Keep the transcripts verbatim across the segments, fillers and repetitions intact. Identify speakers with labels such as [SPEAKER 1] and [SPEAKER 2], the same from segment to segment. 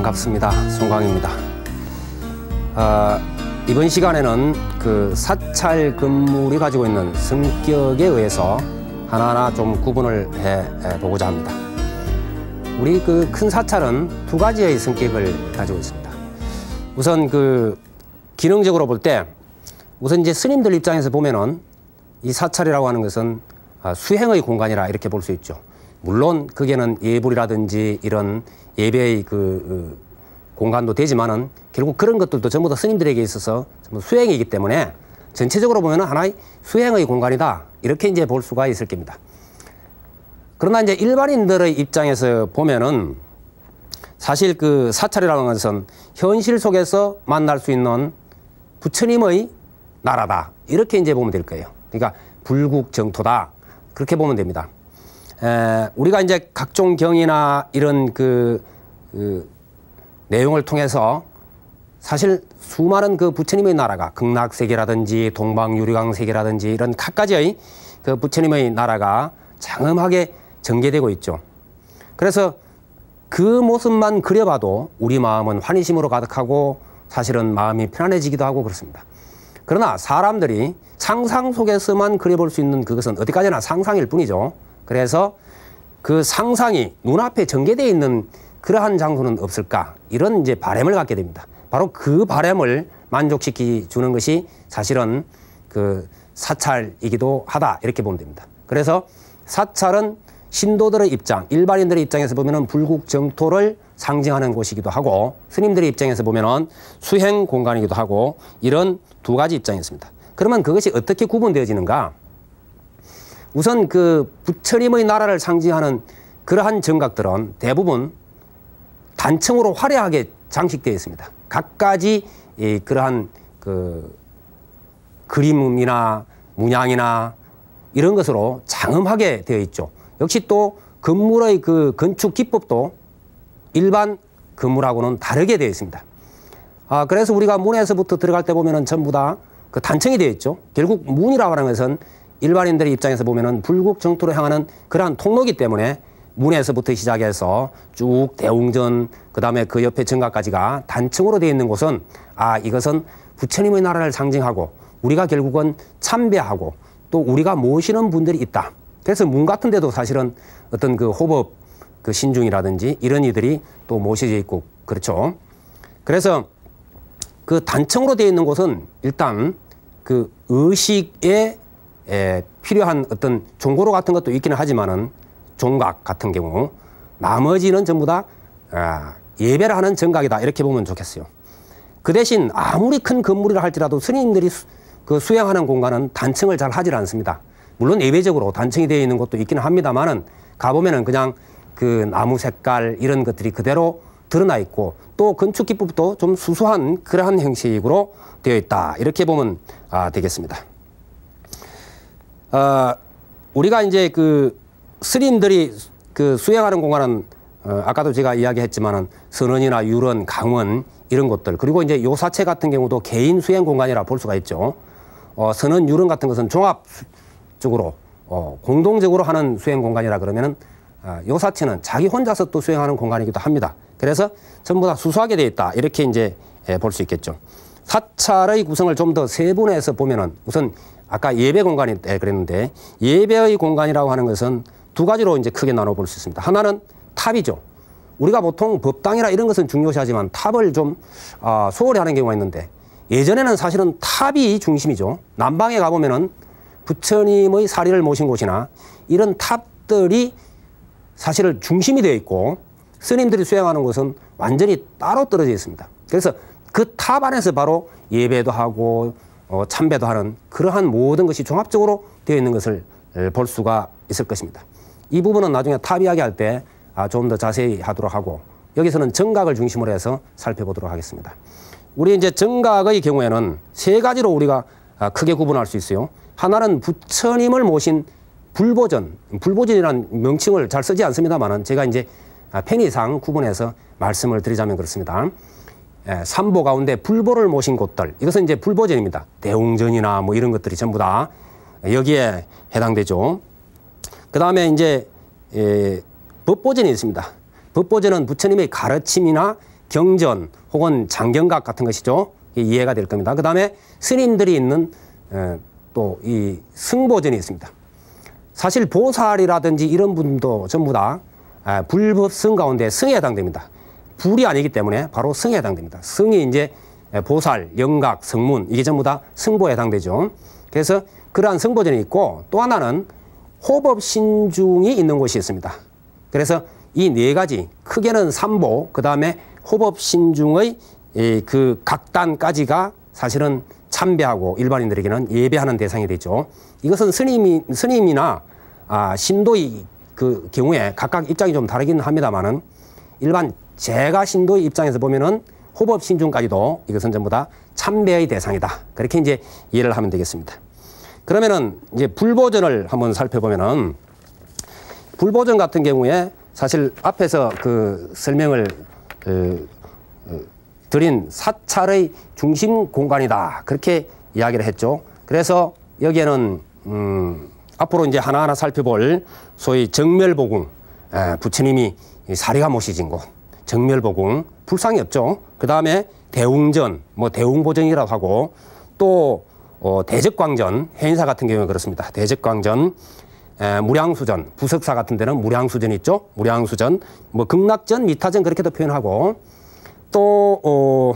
[SPEAKER 1] 반갑습니다. 송광입니다. 어, 이번 시간에는 그 사찰 건물이 가지고 있는 성격에 의해서 하나하나 좀 구분을 해 보고자 합니다. 우리 그 큰 사찰은 두 가지의 성격을 가지고 있습니다. 우선 그 기능적으로 볼 때 우선 이제 스님들 입장에서 보면은 이 사찰이라고 하는 것은 수행의 공간이라 이렇게 볼 수 있죠. 물론 거기에는 예불이라든지 이런 예배의 그 공간도 되지만은 결국 그런 것들도 전부 다 스님들에게 있어서 전부 수행이기 때문에 전체적으로 보면은 하나의 수행의 공간이다 이렇게 이제 볼 수가 있을 겁니다. 그러나 이제 일반인들의 입장에서 보면은 사실 그 사찰이라는 것은 현실 속에서 만날 수 있는 부처님의 나라다 이렇게 이제 보면 될 거예요. 그러니까 불국정토다 그렇게 보면 됩니다. 에, 우리가 이제 각종 경이나 이런 그, 그 내용을 통해서 사실 수많은 그 부처님의 나라가 극락세계라든지 동방유리광세계라든지 이런 각가지의 그 부처님의 나라가 장엄하게 전개되고 있죠. 그래서 그 모습만 그려봐도 우리 마음은 환희심으로 가득하고 사실은 마음이 편안해지기도 하고 그렇습니다. 그러나 사람들이 상상 속에서만 그려볼 수 있는 그것은 어디까지나 상상일 뿐이죠. 그래서 그 상상이 눈앞에 전개되어 있는 그러한 장소는 없을까 이런 이제 바람을 갖게 됩니다. 바로 그 바람을 만족시키 주는 것이 사실은 그 사찰이기도 하다 이렇게 보면 됩니다. 그래서 사찰은 신도들의 입장, 일반인들의 입장에서 보면은 불국정토를 상징하는 곳이기도 하고 스님들의 입장에서 보면은 수행 공간이기도 하고 이런 두 가지 입장이 있습니다. 그러면 그것이 어떻게 구분되어지는가? 우선 그 부처님의 나라를 상징하는 그러한 정각들은 대부분 단층으로 화려하게 장식되어 있습니다. 각가지 이 그러한 그 그림이나 문양이나 이런 것으로 장엄하게 되어 있죠. 역시 또 건물의 그 건축 기법도 일반 건물하고는 다르게 되어 있습니다. 아, 그래서 우리가 문에서부터 들어갈 때 보면은 전부 다 그 단층이 되어 있죠. 결국 문이라고 하는 것은 일반인들의 입장에서 보면은 불국정토로 향하는 그러한 통로이기 때문에 문에서부터 시작해서 쭉 대웅전, 그 다음에 그 옆에 정각까지가 단층으로 되어 있는 곳은 아, 이것은 부처님의 나라를 상징하고 우리가 결국은 참배하고 또 우리가 모시는 분들이 있다. 그래서 문 같은 데도 사실은 어떤 그 호법 그 신중이라든지 이런 이들이 또 모셔져 있고 그렇죠. 그래서 그 단층으로 되어 있는 곳은 일단 그 의식에 에, 필요한 어떤 종고로 같은 것도 있기는 하지만은 종각 같은 경우 나머지는 전부 다 아, 예배를 하는 정각이다 이렇게 보면 좋겠어요. 그 대신 아무리 큰 건물이라 할지라도 스님들이 수, 그 수행하는 공간은 단층을 잘 하질 않습니다. 물론 예배적으로 단층이 되어 있는 곳도 있기는 합니다만은 가보면은 그냥 그 나무 색깔 이런 것들이 그대로 드러나 있고 또 건축 기법도 좀 수수한 그러한 형식으로 되어 있다 이렇게 보면 아, 되겠습니다. 어, 우리가 이제 그 스님들이 그 수행하는 공간은 어, 아까도 제가 이야기했지만은 선원이나 유런, 강원 이런 곳들 그리고 이제 요사체 같은 경우도 개인 수행 공간이라 볼 수가 있죠. 어, 선원, 유런 같은 것은 종합적으로 어, 공동적으로 하는 수행 공간이라 그러면은 어, 요사체는 자기 혼자서 또 수행하는 공간이기도 합니다. 그래서 전부 다 수수하게 되어 있다 이렇게 이제 예, 볼 수 있겠죠. 사찰의 구성을 좀 더 세분해서 보면은 우선 아까 예배 공간이 그랬는데 예배의 공간이라고 하는 것은 두 가지로 이제 크게 나눠 볼 수 있습니다. 하나는 탑이죠. 우리가 보통 법당이나 이런 것은 중요시하지만 탑을 좀 아, 소홀히 하는 경우가 있는데 예전에는 사실은 탑이 중심이죠. 남방에 가보면은 부처님의 사리를 모신 곳이나 이런 탑들이 사실은 중심이 되어 있고 스님들이 수행하는 곳은 완전히 따로 떨어져 있습니다. 그래서 그 탑 안에서 바로 예배도 하고 어, 참배도 하는 그러한 모든 것이 종합적으로 되어 있는 것을 볼 수가 있을 것입니다. 이 부분은 나중에 탑 이야기할 때 아, 좀 더 자세히 하도록 하고 여기서는 정각을 중심으로 해서 살펴보도록 하겠습니다. 우리 이제 정각의 경우에는 세 가지로 우리가 아, 크게 구분할 수 있어요. 하나는 부처님을 모신 불보전, 불보전이라는 명칭을 잘 쓰지 않습니다만은 제가 이제 편의상 구분해서 말씀을 드리자면 그렇습니다. 예, 삼보 가운데 불보를 모신 곳들 이것은 이제 불보전입니다. 대웅전이나 뭐 이런 것들이 전부 다 여기에 해당되죠. 그 다음에 이제 예, 법보전이 있습니다. 법보전은 부처님의 가르침이나 경전 혹은 장경각 같은 것이죠. 이해가 될 겁니다. 그 다음에 스님들이 있는 또 이 승보전이 있습니다. 사실 보살이라든지 이런 분도 전부 다 불법승 가운데 승에 해당됩니다. 불이 아니기 때문에 바로 승에 해당됩니다. 승이 이제 보살, 영각, 성문 이게 전부 다 승보에 해당되죠. 그래서 그러한 승보전이 있고 또 하나는 호법신중이 있는 곳이 있습니다. 그래서 이 네 가지 크게는 삼보 그 다음에 호법신중의 그 각단까지가 사실은 참배하고 일반인들에게는 예배하는 대상이 되죠. 이것은 스님이, 스님이나 아, 신도의 그 경우에 각각 입장이 좀 다르긴 합니다만은 일반 제가 신도의 입장에서 보면은 호법신중까지도 이것은 전부 다 참배의 대상이다. 그렇게 이제 이해를 하면 되겠습니다. 그러면은 이제 불보전을 한번 살펴보면은 불보전 같은 경우에 사실 앞에서 그 설명을 그, 그 드린 사찰의 중심 공간이다. 그렇게 이야기를 했죠. 그래서 여기에는 음, 앞으로 이제 하나하나 살펴볼 소위 정멸보궁, 에, 부처님이 사리가 모시진 곳, 정멸보궁, 불상이 없죠. 그 다음에 대웅전, 뭐 대웅보전이라고 하고 또 어, 대적광전, 해인사 같은 경우는 그렇습니다. 대적광전, 에, 무량수전, 부석사 같은 데는 무량수전이 있죠. 무량수전, 뭐 극락전, 미타전 그렇게도 표현하고 또 어,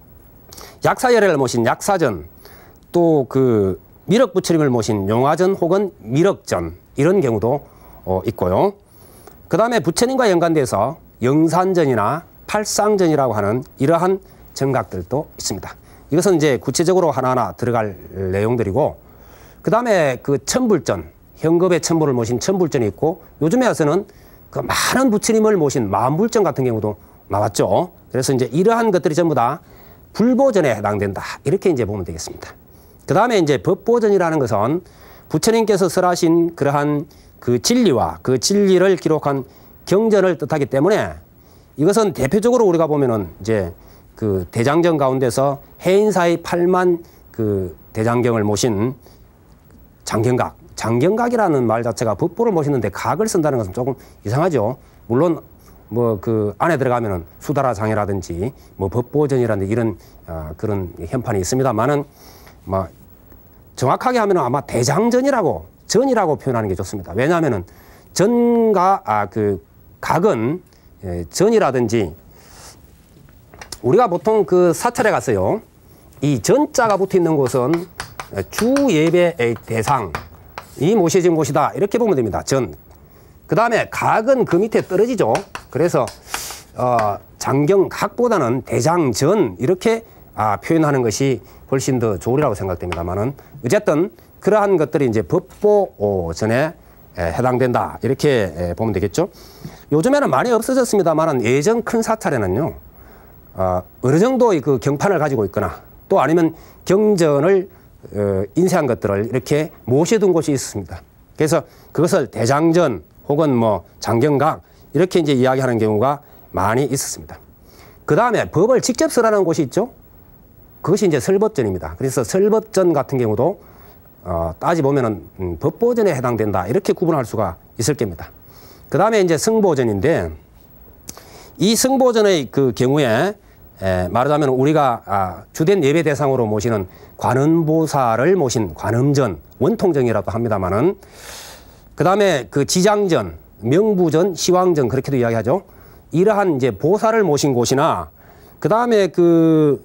[SPEAKER 1] 약사열애를 모신 약사전, 또 그 미륵부처님을 모신 용화전 혹은 미륵전 이런 경우도 어, 있고요. 그 다음에 부처님과 연관돼서 영산전이나 팔상전이라고 하는 이러한 정각들도 있습니다. 이것은 이제 구체적으로 하나하나 들어갈 내용들이고 그 다음에 그 천불전, 현급의 천불을 모신 천불전이 있고 요즘에 와서는 그 많은 부처님을 모신 만불전 같은 경우도 나왔죠. 그래서 이제 이러한 것들이 전부 다 불보전에 해당된다. 이렇게 이제 보면 되겠습니다. 그 다음에 이제 법보전이라는 것은 부처님께서 설하신 그러한 그 진리와 그 진리를 기록한 경전을 뜻하기 때문에 이것은 대표적으로 우리가 보면은 이제 그 대장경 가운데서 해인사의 팔만 그 대장경을 모신 장경각, 장경각이라는 말 자체가 법보를 모시는데 각을 쓴다는 것은 조금 이상하죠. 물론 뭐 그 안에 들어가면은 수다라 장이라든지 뭐 법보전이라든지 이런 어 그런 현판이 있습니다만은 뭐 정확하게 하면은 아마 대장전이라고 전이라고 표현하는 게 좋습니다. 왜냐하면은 전과 아 그 각은 예, 전이라든지 우리가 보통 그 사찰에 갔어요. 이 전자가 붙어 있는 곳은 주 예배의 대상, 이 모셔진 곳이다. 이렇게 보면 됩니다. 전. 그 다음에 각은 그 밑에 떨어지죠. 그래서 어, 장경각보다는 대장전 이렇게 아, 표현하는 것이 훨씬 더 좋으리라고 생각됩니다만은 어쨌든 그러한 것들이 이제 법보전에 해당된다. 이렇게 에, 보면 되겠죠. 요즘에는 많이 없어졌습니다만은 예전 큰 사찰에는요, 어, 어느 정도의 그 경판을 가지고 있거나 또 아니면 경전을 어, 인쇄한 것들을 이렇게 모셔둔 곳이 있습니다. 그래서 그것을 대장전 혹은 뭐 장경각 이렇게 이제 이야기하는 경우가 많이 있었습니다. 그 다음에 법을 직접 설하는 곳이 있죠. 그것이 이제 설법전입니다. 그래서 설법전 같은 경우도 어, 따지 보면은 음, 법보전에 해당된다 이렇게 구분할 수가 있을 겁니다. 그 다음에 이제 승보전인데 이 승보전의 그 경우에 에, 말하자면 우리가 아, 주된 예배 대상으로 모시는 관음보살을 모신 관음전, 원통전이라고 합니다만은 그 다음에 그 지장전, 명부전, 시황전 그렇게도 이야기하죠. 이러한 이제 보살을 모신 곳이나 그 다음에 그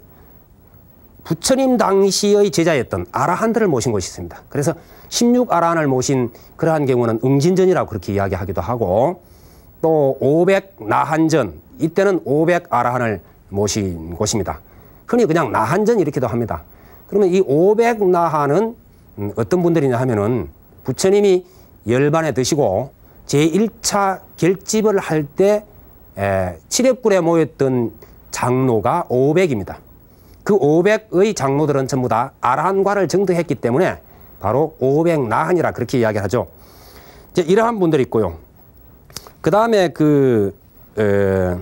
[SPEAKER 1] 부처님 당시의 제자였던 아라한들을 모신 곳이 있습니다. 그래서 십육 아라한을 모신 그러한 경우는 응진전이라고 그렇게 이야기하기도 하고 또 오백 나한전, 이때는 오백 아라한을 모신 곳입니다. 흔히 그냥 나한전 이렇게도 합니다. 그러면 이 오백 나한은 어떤 분들이냐 하면은 부처님이 열반에 드시고 제일 차 결집을 할 때 칠엽굴에 모였던 장로가 오백입니다. 그 오백의 장로들은 전부 다 아라한과를 정득했기 때문에 바로 오백 나한이라 그렇게 이야기하죠. 이제 이러한 분들이 있고요. 그 다음에 그 에,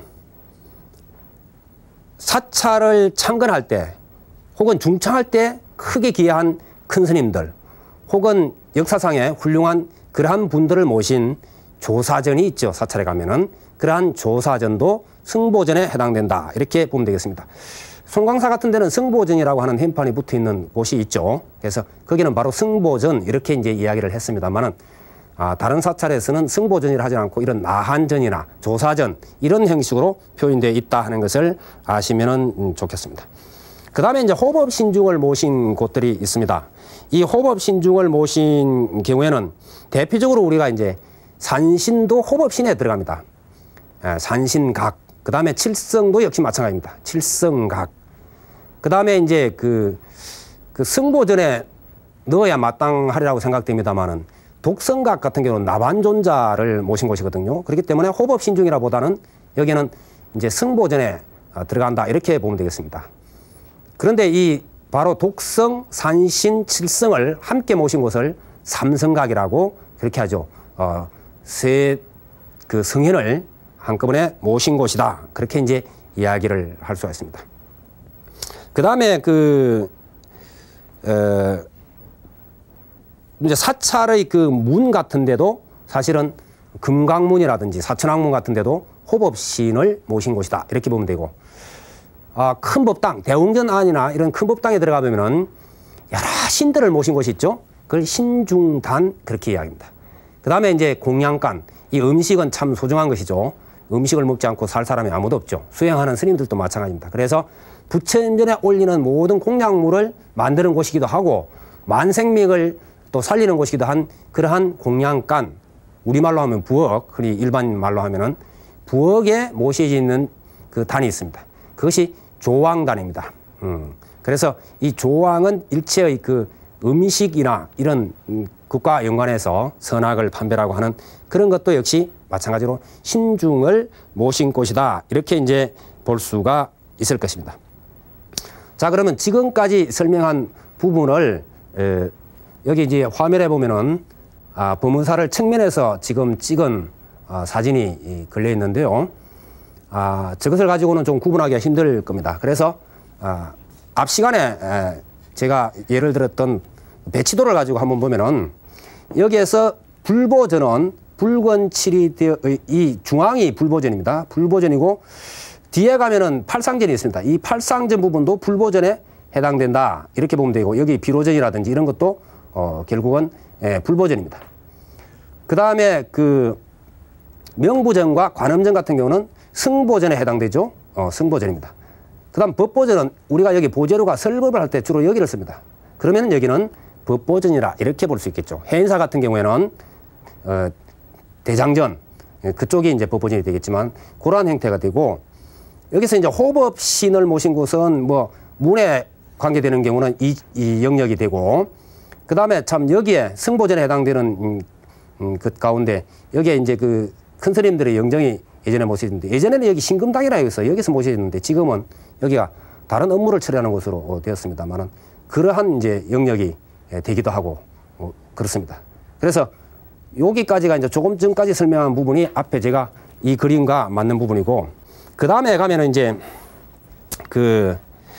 [SPEAKER 1] 사찰을 창건할 때 혹은 중창할 때 크게 기여한 큰 스님들 혹은 역사상에 훌륭한 그러한 분들을 모신 조사전이 있죠. 사찰에 가면은. 그러한 조사전도 승보전에 해당된다. 이렇게 보면 되겠습니다. 송광사 같은 데는 승보전이라고 하는 현판이 붙어 있는 곳이 있죠. 그래서 거기는 바로 승보전 이렇게 이제 이야기를 했습니다만은 아, 다른 사찰에서는 승보전이라 하지 않고 이런 나한전이나 조사전 이런 형식으로 표현되어 있다 하는 것을 아시면은 음, 좋겠습니다. 그 다음에 이제 호법신중을 모신 곳들이 있습니다. 이 호법신중을 모신 경우에는 대표적으로 우리가 이제 산신도 호법신에 들어갑니다. 예, 산신각. 그 다음에 칠성도 역시 마찬가지입니다. 칠성각. 그 다음에 이제 그, 그 승보전에 넣어야 마땅하리라고 생각됩니다만은 독성각 같은 경우는 나반존자를 모신 곳이거든요. 그렇기 때문에 호법신중이라 보다는 여기는 이제 승보전에 들어간다. 이렇게 보면 되겠습니다. 그런데 이 바로 독성, 산신, 칠성을 함께 모신 곳을 삼성각이라고 그렇게 하죠. 어, 세 그 성현을 한꺼번에 모신 곳이다. 그렇게 이제 이야기를 할 수가 있습니다. 그 다음에 그, 어, 이제 사찰의 그 문 같은 데도 사실은 금강문이라든지 사천왕문 같은 데도 호법신을 모신 곳이다. 이렇게 보면 되고, 아, 큰 법당, 대웅전 안이나 이런 큰 법당에 들어가보면은 여러 신들을 모신 곳이 있죠. 그걸 신중단 그렇게 이야기합니다. 그 다음에 이제 공양간, 이 음식은 참 소중한 것이죠. 음식을 먹지 않고 살 사람이 아무도 없죠. 수행하는 스님들도 마찬가지입니다. 그래서 부처전에 올리는 모든 공양물을 만드는 곳이기도 하고 만생맥을 또 살리는 곳이기도 한 그러한 공양간, 우리말로 하면 부엌, 흔히 일반 말로 하면은 부엌에 모셔져 있는 그 단이 있습니다. 그것이 조왕단입니다. 음. 그래서 이 조왕은 일체의 그 음식이나 이런 것과 연관해서 선악을 판별하고 하는 그런 것도 역시 마찬가지로 신중을 모신 곳이다. 이렇게 이제 볼 수가 있을 것입니다. 자, 그러면 지금까지 설명한 부분을 에, 여기 이제 화면에 보면은 아, 법문사를 측면에서 지금 찍은 아, 사진이 걸려 있는데요. 아, 저것을 가지고는 좀 구분하기가 힘들 겁니다. 그래서 아, 앞 시간에 에, 제가 예를 들었던 배치도를 가지고 한번 보면은 여기에서 불보전은 붉은 칠이 되어 이 중앙이 불보전입니다. 불보전이고 뒤에 가면은 팔상전이 있습니다. 이 팔상전 부분도 불보전에 해당된다. 이렇게 보면 되고 여기 비로전이라든지 이런 것도 어, 결국은 예, 불보전입니다. 그 다음에 그 명부전과 관음전 같은 경우는 승보전에 해당되죠. 어, 승보전입니다. 그 다음 법보전은 우리가 여기 보재료가 설법을 할 때 주로 여기를 씁니다. 그러면 여기는 법보전이라 이렇게 볼 수 있겠죠. 해인사 같은 경우에는 어, 대장전 그쪽이 이제 법보전이 되겠지만 그러한 형태가 되고 여기서 이제 호법신을 모신 곳은 뭐 문에 관계되는 경우는 이, 이 영역이 되고 그 다음에 참 여기에 승보전에 해당되는 음, 음, 그 가운데 여기에 이제 그 큰 스님들의 영정이 예전에 모셔졌는데 예전에는 여기 신금당이라 해서 여기서 모셔졌는데 지금은 여기가 다른 업무를 처리하는 곳으로 되었습니다만은 그러한 이제 영역이 되기도 하고 어, 그렇습니다. 그래서 여기까지가 이제 조금 전까지 설명한 부분이 앞에 제가 이 그림과 맞는 부분이고 그 다음에 가면은 이제 그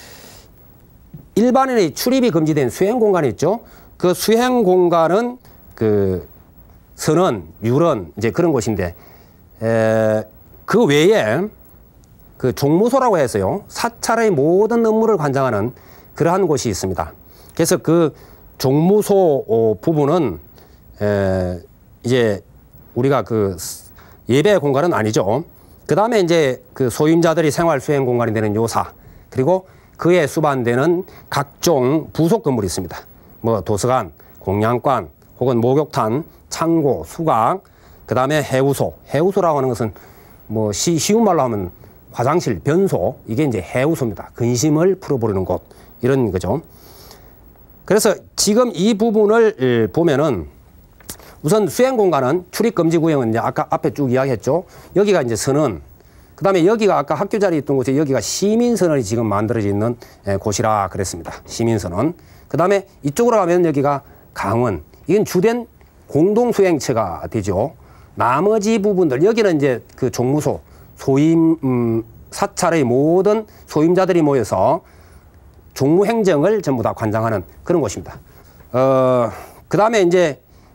[SPEAKER 1] 일반인의 출입이 금지된 수행 공간이 있죠. 그 수행 공간은 그 선언, 율언 이제 그런 곳인데 에, 그 외에 그 종무소라고 해서요 사찰의 모든 업무를 관장하는 그러한 곳이 있습니다. 그래서 그 종무소 어, 부분은 에, 이제 우리가 그 예배 공간은 아니죠. 그 다음에 이제 그 소임자들이 생활 수행 공간이 되는 요사 그리고 그에 수반되는 각종 부속 건물이 있습니다. 뭐 도서관, 공양관 혹은 목욕탕, 창고, 수각 그 다음에 해우소. 해우소라고 하는 것은 뭐 시, 쉬운 말로 하면 화장실, 변소 이게 이제 해우소입니다. 근심을 풀어버리는 곳 이런 거죠. 그래서 지금 이 부분을 보면은 우선 수행 공간은 출입 금지 구역은 이제 아까 앞에 쭉 이야기했죠. 여기가 이제 선언. 그 다음에 여기가 아까 학교 자리에 있던 곳에 여기가 시민선언이 지금 만들어져 있는 곳이라 그랬습니다. 시민선언. 그 다음에 이쪽으로 가면 여기가 강원. 이건 주된 공동수행처가 되죠. 나머지 부분들, 여기는 이제 그 종무소, 소임, 음, 사찰의 모든 소임자들이 모여서 종무행정을 전부 다 관장하는 그런 곳입니다. 어, 그 다음에 이제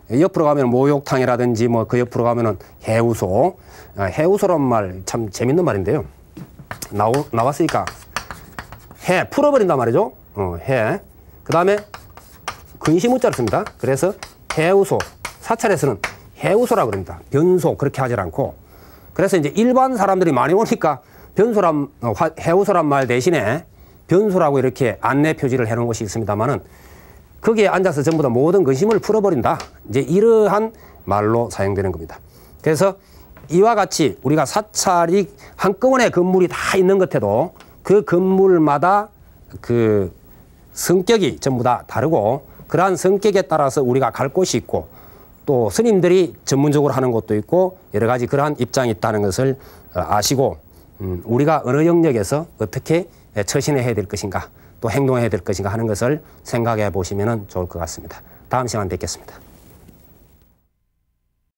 [SPEAKER 1] 옆으로 가면 목욕탕이라든지 뭐 그 옆으로 가면은 해우소. 아, 해우소란 말 참 재밌는 말인데요. 나오, 나왔으니까 해 풀어버린단 말이죠. 어, 해. 그 다음에 근시무자를 씁니다. 그래서 해우소. 사찰에서는 해우소라고 그럽니다. 변소 그렇게 하지 않고. 그래서 이제 일반 사람들이 많이 오니까 변소란, 어, 해우소란 말 대신에 변소라고 이렇게 안내 표지를 해놓은 곳이 있습니다만은 거기에 앉아서 전부 다 모든 근심을 풀어버린다. 이제 이러한 말로 사용되는 겁니다. 그래서 이와 같이 우리가 사찰이 한꺼번에 건물이 다 있는 것 해도 그 건물마다 그 성격이 전부 다 다르고 그러한 성격에 따라서 우리가 갈 곳이 있고 또 스님들이 전문적으로 하는 것도 있고 여러 가지 그러한 입장이 있다는 것을 아시고 음, 우리가 어느 영역에서 어떻게 처신해야 될 것인가 또 행동해야 될 것인가 하는 것을 생각해 보시면 좋을 것 같습니다. 다음 시간에 뵙겠습니다.